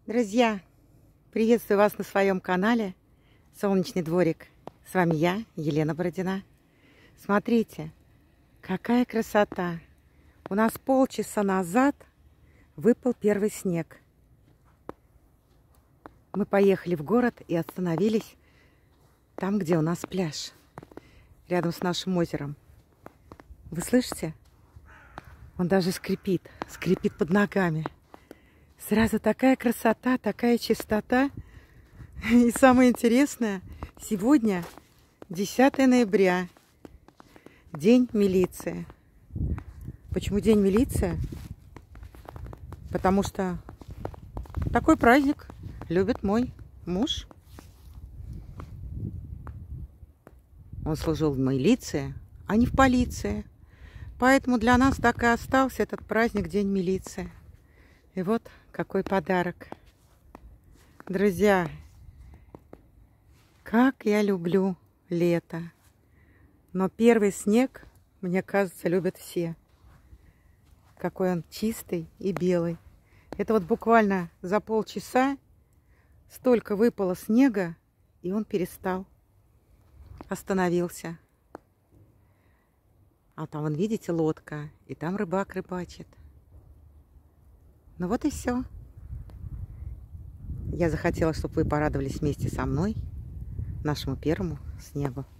Друзья, приветствую вас на своем канале Солнечный дворик. С вами я, Елена Бородина. Смотрите, какая красота! У нас полчаса назад выпал первый снег. Мы поехали в город и остановились там, где у нас пляж, рядом с нашим озером. Вы слышите? Он даже скрипит под ногами. Сразу такая красота, такая чистота. И самое интересное, сегодня 10 ноября, День милиции. Почему День милиции? Потому что такой праздник любит мой муж. Он служил в милиции, а не в полиции. Поэтому для нас так и остался этот праздник День милиции. И вот какой подарок. Друзья, как я люблю лето. Но первый снег, мне кажется, любят все. Какой он чистый и белый. Это вот буквально за полчаса столько выпало снега, и он перестал. Остановился. А там, вон, видите, лодка, и там рыбак рыбачит. Ну вот и все. Я захотела, чтобы вы порадовались вместе со мной нашему первому снегу.